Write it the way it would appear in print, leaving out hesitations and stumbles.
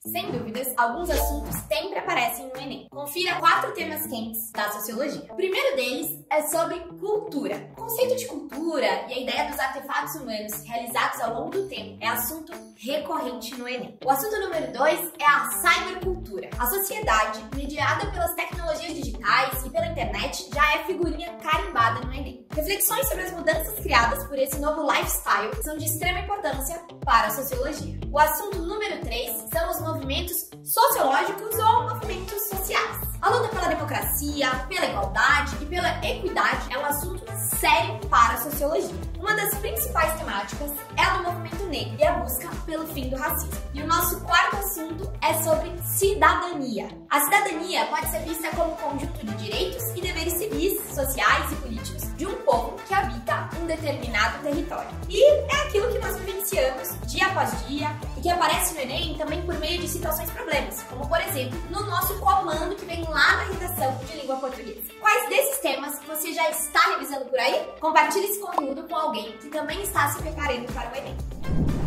Sem dúvidas, alguns assuntos sempre aparecem no Enem. Confira 4 temas quentes da sociologia. O primeiro deles é sobre cultura. O conceito de cultura e a ideia dos artefatos humanos realizados ao longo do tempo é assunto recorrente no Enem. O assunto número 2 é a cybercultura. A sociedade, mediada pelas tecnologias digitais e pela internet, já é figurinha carimbada no Enem. Reflexões sobre as mudanças criadas por esse novo lifestyle são de extrema importância para a sociologia. O assunto número 3 são os movimentos sociológicos ou movimentos sociais. A luta pela democracia, pela igualdade e pela equidade é um assunto sério para a sociologia. Uma das principais temáticas é a do movimento negro e a busca pelo fim do racismo. E o nosso quarto assunto é sobre cidadania. A cidadania pode ser vista como um conjunto de direitos e deveres civis, sociais e políticos de um povo que habita um determinado território. E é aquilo que nós vivenciamos dia após dia e que aparece no Enem também por meio de situações problemas, como por exemplo, no nosso comando que vem lá da redação de língua portuguesa. Quais desses temas você já está revisando por aí? Compartilhe esse conteúdo com alguém que também está se preparando para o Enem.